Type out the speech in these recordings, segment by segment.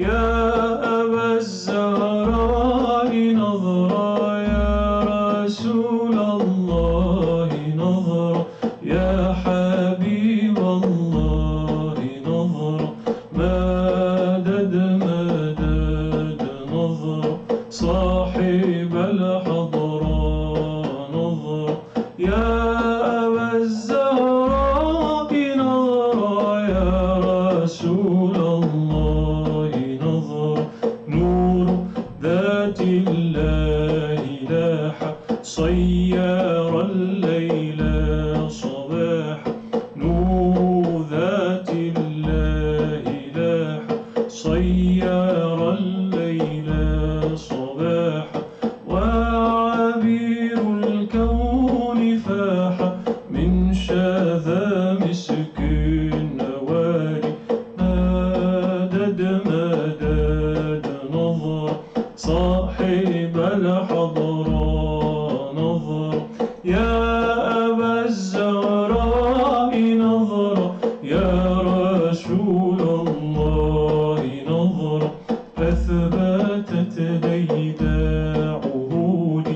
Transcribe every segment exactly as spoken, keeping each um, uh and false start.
يا أبا الزهراء نظرة يا رسول الله نظرة يا حبيب الله نظرة مدد مدد نظرة صاحب الحضرة نظرة يا أبا الزهراء نظرة يا رسول الله نظرة نور ذات الله لاح صير الليل صباحا نور ذات الله لاح صير الليل صباحا وعبير الكون فاح من شذا مسك النوالي مدد مدد نظر صاحب الحضرة نظر يا أبا الزهراء نظر يا رسول الله نظر أثبتت ليلى عهودي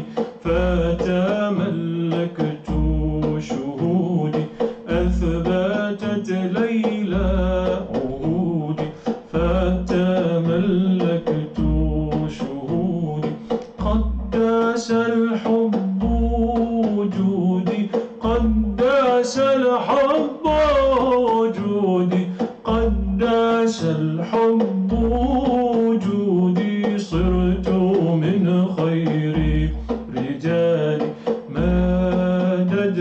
فتملكت شهودي أثبتت ليلى عهودي فتملكت شهودي قدس الحب وجودي قدس الحب وجودي قدس الحب وجودي صرت من خير رجالي مدد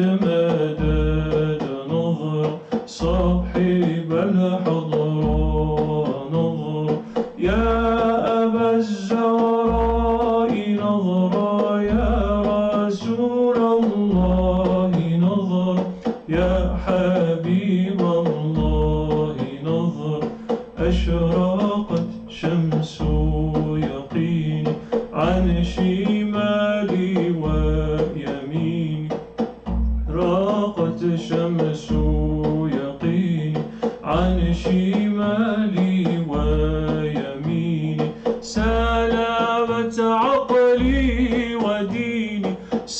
مدد نظر صاحب الحضرة نظر يا أبا الزهراء نظرة يا رسول الله نظر يا حبيب الله نظر أشرقت شمس يقيني عن شمالي ويميني راقت شمس يقيني عن شمالي ويميني سلامة عقلي وديني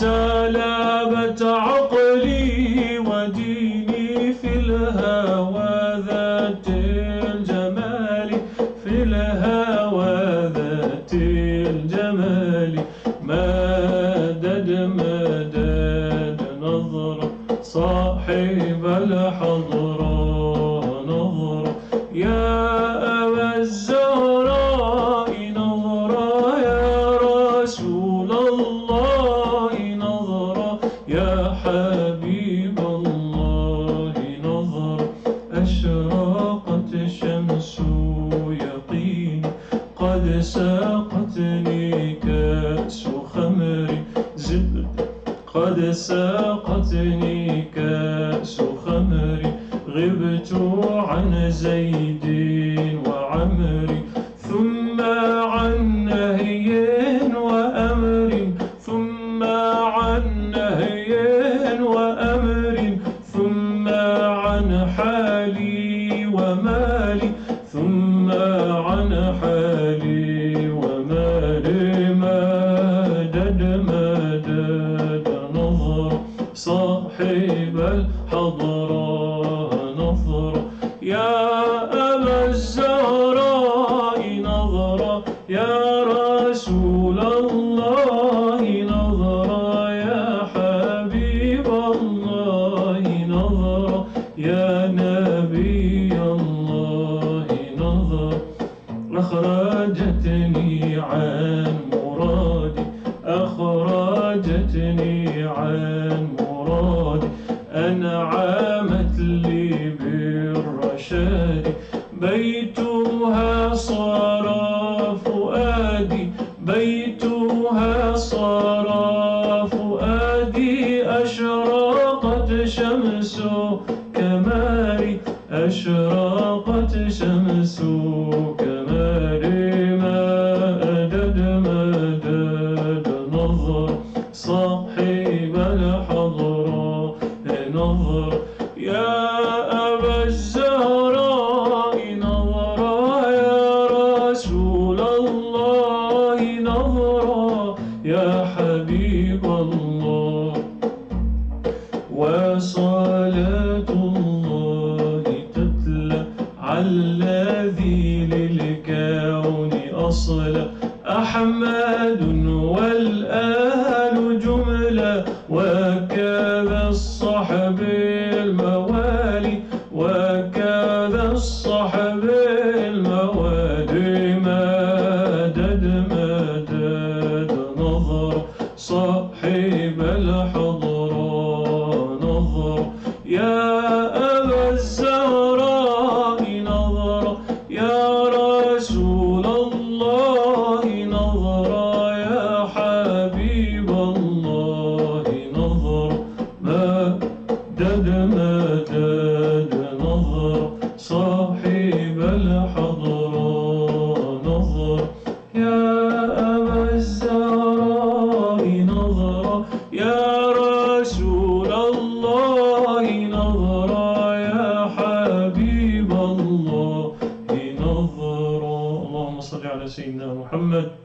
سلامة عقلي وديني في الهوى ذات الجمال في الهوى ذات الجمال مدد مدد نظر صاحب الحضرة نظر يا أبا الزهراء نظرة يا رسول الله نظرة يا حبيب الله نظر أشرقت شمس يقين قد ساقتني كأس خمر زبد قد ساقتني كأس خمر غبت عن زيد وعمر ثم عن نهي وأمر ثم عن نهي وأمر ثم عن حالي ومالي ثم عن حالي ومالي مدد مدد نظر صاحب الحضرة نظر يا أبا الزهراء نظرة يا رسول الله نظرة يا حبيب الله نظرة يا نبي الله نظر أخرجتني عن مرادي أخرجتني عن مرادي أنعمت لي بالرشاد بيتها صار فؤادي بيتها صار فؤادي أشرقت شمس كمالي أشرقت شمس كمالي مدد مدد نظر صاحب الحضرة نظر يا أبا الزهراء نظر يا رسول الله نظرا يا حبيب الله. وصلاة الله تتلى على الذي للكون أصلا أحمد والآل جملة وكذا الصحب الموالي وكذا الصحب الموالي مدد مدد نظر صاحب الحضرة نظر يا أبا الزهراء نظر يا رسول الله نظر يا حبيب الله نظر مدد مدد نظر صاحب الحضرة نظر يا أبا الزهراء نظر يا رسول الله نظر يا حبيب الله نظر. اللهم صل على سيدنا محمد.